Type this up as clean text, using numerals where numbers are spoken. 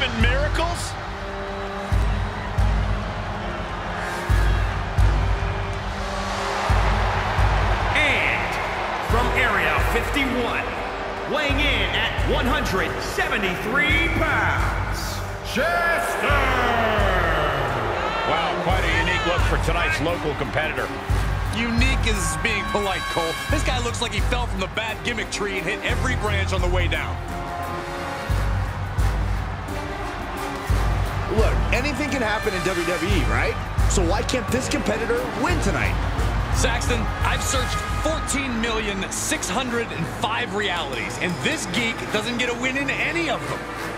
believe in miracles? And from Area 51, weighing in at 173 pounds, Chester! Wow, quite a unique look for tonight's local competitor. Unique is being polite, Cole. This guy looks like he fell from the bad gimmick tree and hit every branch on the way down. Look, anything can happen in WWE, right? So why can't this competitor win tonight? Saxton, I've searched 14,605 realities, and this geek doesn't get a win in any of them.